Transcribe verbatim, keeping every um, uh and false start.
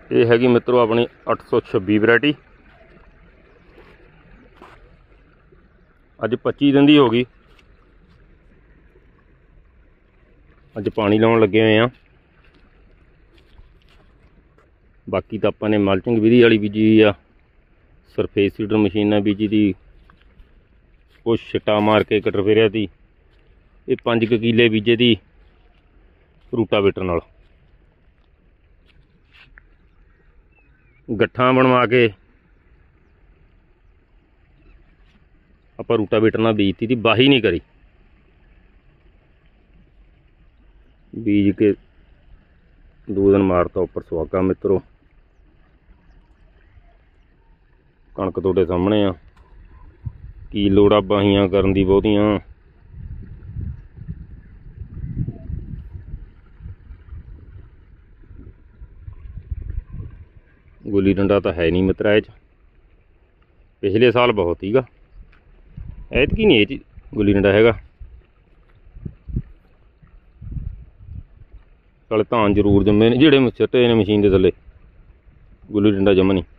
ये हैगी मित्रों अपनी अठ सौ छब्बी वैरायटी। अज पच्ची दिन की हो गई। अज पानी लाउन लगे हुए हैं। बाकी तो अपने मल्चिंग विधि वाली बीजी हुई आ, सरफेस सीडर मशीन बीजी थी, कुछ छिट्टा मार के कटर फेरिया थी। ये पाँच क किले बीजे थी रूटावेटर नाल। गट्ठा बनवा के आपां रूटावेटर नाल बीजती थी, बाही नहीं करी। बीज के दो दिन मारता उपर सुहागा मित्रों। कणक तुहाडे सामने आ, की लोड़ आ बाहियां करन दी बहुतियां। गुल्ली डंडा तो है नहीं मित्रा इह च, पिछले साल बहुत हीगा, ऐतकी नहीं इह च गुल्ली डंडा हैगा। चल धान जरूर जम्मे ने जेहड़े सिੱਟੇ ने मशीन के थले, गुल्ली डंडा जम्म नहीं।